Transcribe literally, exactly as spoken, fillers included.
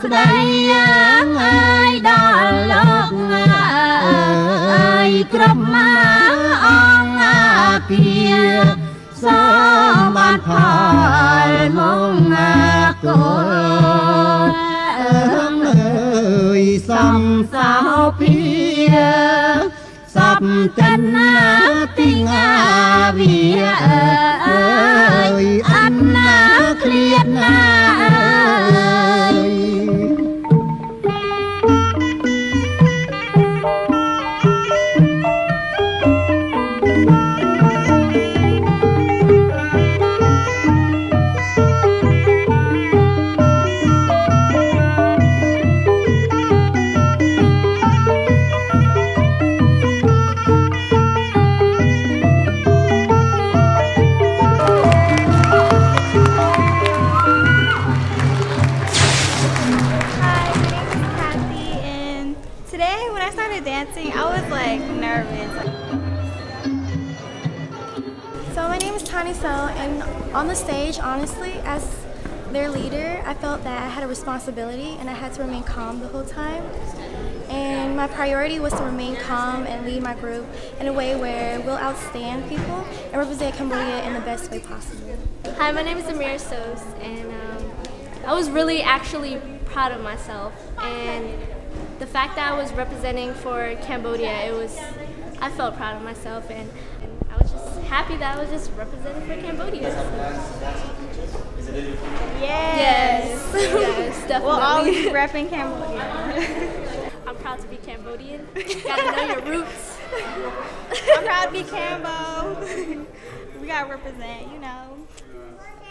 ស្ដីយ៉ាងអើយដល់លោកអើយគ្រប់មកអង្គគាសូមបានផលមកគោលអើយសំសោភាសពចិនណាទីងាវាអើយអត់ណាឃ្លាតណាអើយ dancing, I was like nervous. So my name is Tani So, and on the stage, honestly, as their leader, I felt that I had a responsibility and I had to remain calm the whole time. And my priority was to remain calm and lead my group in a way where we'll outstand people and represent Cambodia in the best way possible. Hi, my name is Amira Sos, and um, I was really actually proud of myself. And the fact that I was representing for Cambodia, it was, I felt proud of myself, and, and I was just happy that I was just representing for Cambodia. Yes. Yes. Yes, definitely. We'll always be repping Cambodia. I'm proud to be Cambodian. Gotta know your roots. I'm proud to be Cambo. We gotta represent, you know.